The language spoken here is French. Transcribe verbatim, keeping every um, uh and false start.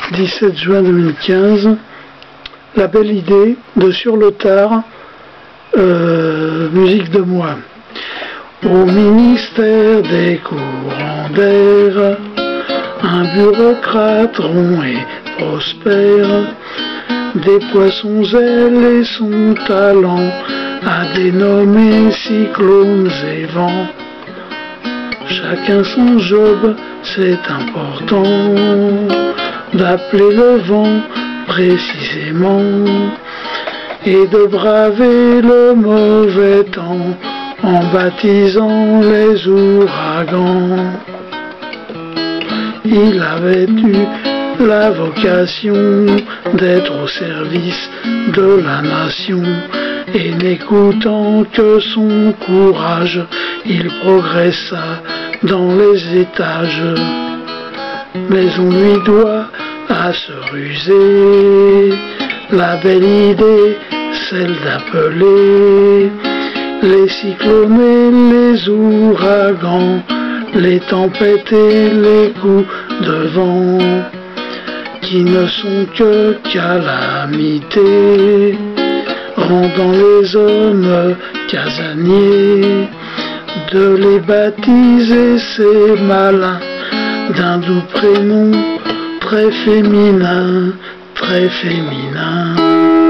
dix-sept juin deux mille quinze, la belle idée de Sur le tard, euh, musique de moi. Au ministère des courants d'air, un bureaucrate rond et prospère déploie son zèle et son talent à dénommer cyclones et vents. Chacun son job, c'est important d'appeler le vent précisément et de braver le mauvais temps en baptisant les ouragans. Il avait eu la vocation d'être au service de la nation, et n'écoutant que son courage, il progressa dans les étages. Mais on lui doit à se ruser la belle idée, celle d'appeler les cyclones et les ouragans, les tempêtes et les coups de vent, qui ne sont que calamités, rendant les hommes casaniers, de les baptiser ces malins d'un doux prénom très féminin, très féminin.